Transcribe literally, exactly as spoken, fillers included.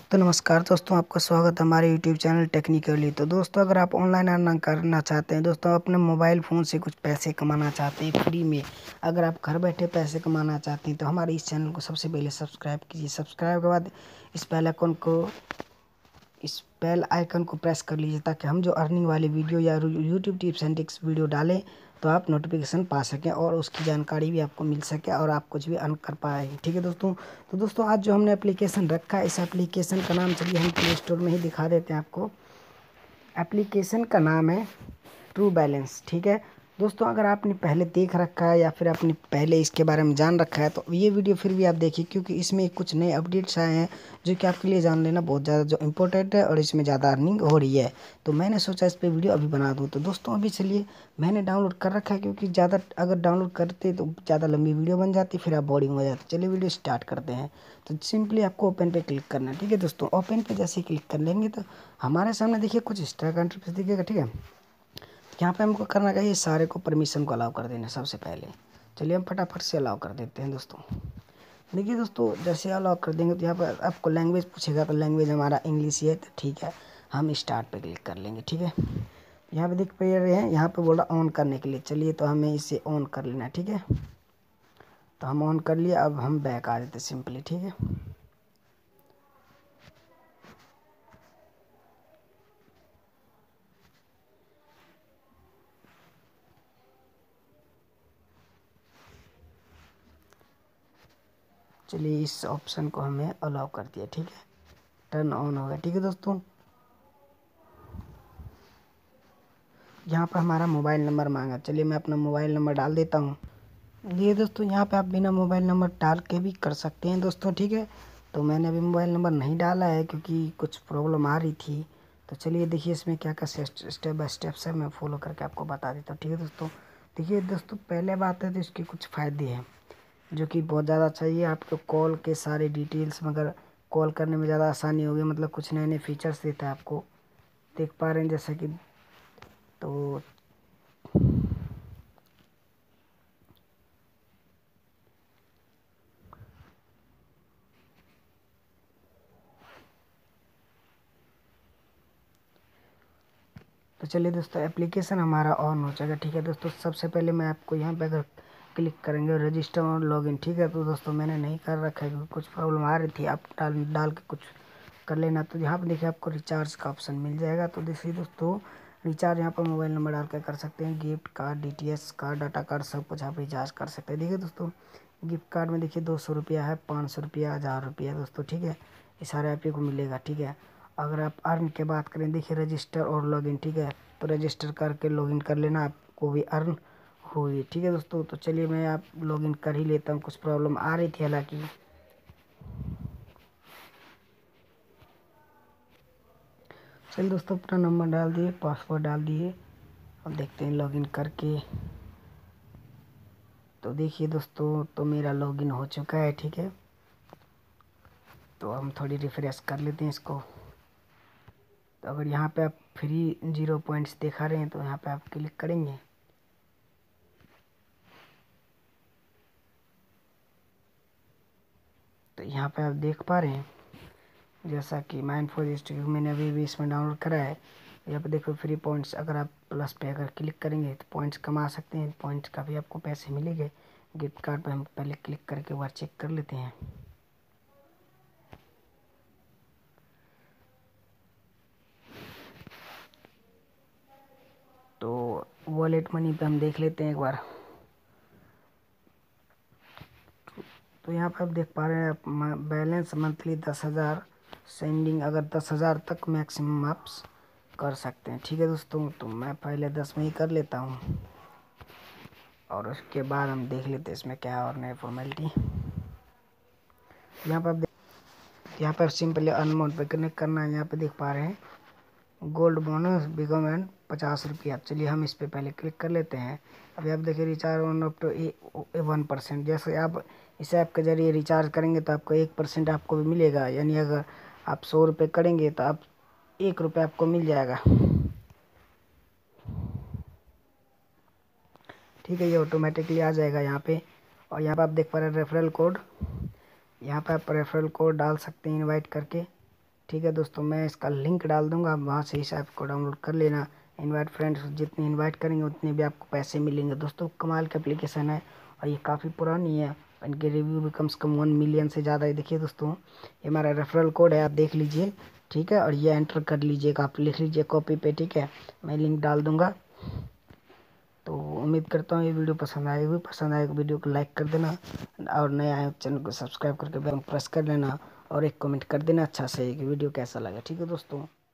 तो नमस्कार दोस्तों, आपका स्वागत है हमारे यूट्यूब चैनल टेक्निकली। तो दोस्तों, अगर आप ऑनलाइन अर्निंग करना चाहते हैं, दोस्तों अपने मोबाइल फ़ोन से कुछ पैसे कमाना चाहते हैं फ्री में, अगर आप घर बैठे पैसे कमाना चाहते हैं तो हमारे इस चैनल को सबसे पहले सब्सक्राइब कीजिए। सब्सक्राइब के बाद इस बेल आइकन को इस बेल आइकन को प्रेस कर लीजिए ताकि हम जो अर्निंग वाली वीडियो या YouTube tips and tricks video डालें तो आप नोटिफिकेशन पा सकें और उसकी जानकारी भी आपको मिल सके और आप कुछ भी अर्न कर पाए। ठीक है दोस्तों। तो दोस्तों, आज जो हमने एप्लीकेशन रखा है, इस एप्लीकेशन का नाम चलिए हम प्ले स्टोर में ही दिखा देते हैं आपको। एप्लीकेशन का नाम है ट्रू बैलेंस। ठीक है दोस्तों, अगर आपने पहले देख रखा है या फिर आपने पहले इसके बारे में जान रखा है तो ये वीडियो फिर भी आप देखिए, क्योंकि इसमें कुछ नए अपडेट्स आए हैं जो कि आपके लिए जान लेना बहुत ज़्यादा जो इम्पोर्टेंट है और इसमें ज़्यादा अर्निंग हो रही है। तो मैंने सोचा इस पर वीडियो अभी बना दूँ। तो दोस्तों, अभी चलिए, मैंने डाउनलोड कर रखा है क्योंकि ज़्यादा अगर डाउनलोड करते तो ज़्यादा लंबी वीडियो बन जाती, फिर आप बोरिंग हो जाते। चलिए वीडियो स्टार्ट करते हैं। तो सिंपली आपको ओपन पे क्लिक करना है। ठीक है दोस्तों, ओपन पे जैसे ही क्लिक कर लेंगे तो हमारे सामने देखिए कुछ इस तरह का इंटरफेस दिखेगा। ठीक है, यहाँ पे हमको करना क्या है, ये सारे को परमिशन को अलाउ कर देना सबसे पहले। चलिए हम फटाफट से अलाउ कर देते हैं दोस्तों। देखिए दोस्तों, जैसे अलाउ कर देंगे तो यहाँ पर आपको लैंग्वेज पूछेगा, तो लैंग्वेज हमारा इंग्लिश ही है। तो ठीक है, हम स्टार्ट पे क्लिक कर लेंगे। ठीक है, यहाँ पे देख पा रहे हैं, यहाँ पे बोला ऑन करने के लिए। चलिए तो हमें इसे ऑन कर लेना है। ठीक है, तो हम ऑन कर लिए। अब हम बैक आ देते सिंपली। ठीक है, चलिए इस ऑप्शन को हमें अलाउ कर दिया। ठीक है, टर्न ऑन हो गया। ठीक है दोस्तों, यहाँ पर हमारा मोबाइल नंबर मांगा। चलिए मैं अपना मोबाइल नंबर डाल देता हूँ। ये दोस्तों, यहाँ पे आप बिना मोबाइल नंबर डाल के भी कर सकते हैं दोस्तों। ठीक है, तो मैंने अभी मोबाइल नंबर नहीं डाला है क्योंकि कुछ प्रॉब्लम आ रही थी। तो चलिए देखिए इसमें क्या क्या स्टेप बाय स्टेप्स है, मैं फॉलो करके आपको बता देता हूँ। ठीक है दोस्तों, देखिए दोस्तों, पहले बात है तो इसके कुछ फ़ायदे हैं जो कि बहुत ज़्यादा चाहिए आपको। कॉल के सारे डिटेल्स, मगर कॉल करने में ज़्यादा आसानी होगी, मतलब कुछ नए नए फीचर्स देता है आपको। देख पा रहे हैं जैसे कि, तो तो चलिए दोस्तों, एप्लीकेशन हमारा ऑन हो जाएगा। ठीक है दोस्तों, सबसे पहले मैं आपको यहाँ पे अगर क्लिक करेंगे रजिस्टर और लॉगिन। ठीक है, तो दोस्तों मैंने नहीं कर रखा है क्योंकि कुछ प्रॉब्लम आ रही थी। आप डाल डाल के कुछ कर लेना। तो यहाँ पे देखिए आपको रिचार्ज का ऑप्शन मिल जाएगा। तो देखिए दोस्तों, रिचार्ज यहाँ पर मोबाइल नंबर डाल के कर सकते हैं। Gift card, D T H card, data card, सब कुछ आप रिचार्ज कर सकते हैं। देखिए दोस्तों, गिफ्ट कार्ड में देखिए दो सौ रुपया है, पाँच सौ रुपया, हज़ार रुपया दोस्तों। ठीक है, ये सारे आप को मिलेगा। ठीक है, अगर आप अर्न के बात करें, देखिए रजिस्टर और लॉगिन। ठीक है, तो रजिस्टर करके लॉगिन कर लेना, आपको भी अर्न होगी। ठीक है दोस्तों, तो चलिए मैं आप लॉगिन कर ही लेता हूँ। कुछ प्रॉब्लम आ रही थी हालांकि। चलिए दोस्तों, अपना नंबर डाल दिए, पासवर्ड डाल दिए। अब देखते हैं लॉगिन करके। तो देखिए दोस्तों, तो मेरा लॉगिन हो चुका है। ठीक है, तो हम थोड़ी रिफ्रेश कर लेते हैं इसको। तो अगर यहाँ पे आप फ्री जीरो पॉइंट्स दिखा रहे हैं तो यहाँ पे आप क्लिक करेंगे। तो यहाँ पे आप देख पा रहे हैं जैसा कि माइंड फॉर स्टूडियो मैंने अभी भी इसमें डाउनलोड करा है। यहाँ पे देखो फ्री पॉइंट्स, अगर आप प्लस पे अगर क्लिक करेंगे तो पॉइंट्स कमा सकते हैं। पॉइंट्स का भी आपको पैसे मिलेंगे। गिफ्ट कार्ड पे हम पहले क्लिक करके एक बार चेक कर लेते हैं। तो वॉलेट मनी पे हम देख लेते हैं एक बार। तो यहाँ पे आप देख पा रहे हैं बैलेंस मंथली दस हज़ार सेंडिंग, अगर दस हज़ार तक मैक्सिमम आप कर सकते हैं। ठीक है दोस्तों, तो मैं पहले दस में ही कर लेता हूँ और उसके बाद हम देख लेते हैं इसमें क्या और नई फॉर्मेलिटी। यहाँ पर आप यहाँ पर सिंपली अनमोड पे कनेक्ट करना है। यहाँ पे देख पा रहे हैं गोल्ड बोनस बिगम एंड पचास रुपया। चलिए हम इस पे पहले क्लिक कर लेते हैं। अभी आप देखिए recharge one up to one percent. जैसे आप इस ऐप के जरिए रिचार्ज करेंगे तो आपको एक परसेंट आपको भी मिलेगा, यानी अगर आप सौ रुपये करेंगे तो आप एक रुपये आपको मिल जाएगा। ठीक है, ये ऑटोमेटिकली आ जाएगा यहाँ पे। और यहाँ पे आप देख पा रहे हैं रेफरल कोड, यहाँ पे आप रेफरल कोड डाल सकते हैं इनवाइट करके। ठीक है दोस्तों, मैं इसका लिंक डाल दूंगा, वहाँ से इस ऐप को डाउनलोड कर लेना। इनवाइट फ्रेंड्स, जितने इनवाइट करेंगे उतने भी आपको पैसे मिलेंगे। दोस्तों कमाल की एप्लीकेशन है और ये काफ़ी पुरानी है। इनके रिव्यू भी कम से कम वन मिलियन से ज़्यादा है। देखिए दोस्तों, ये हमारा रेफरल कोड है, आप देख लीजिए। ठीक है, और ये एंटर कर लीजिएगा, आप लिख लीजिए कॉपी पे। ठीक है, मैं लिंक डाल दूंगा। तो उम्मीद करता हूँ ये वीडियो पसंद आएगी। पसंद आएगा वीडियो को लाइक कर देना, और नए आए चैनल को सब्सक्राइब करके बेल प्रेस कर लेना, और एक कमेंट कर देना अच्छा से कि वीडियो कैसा लगा। ठीक है दोस्तों।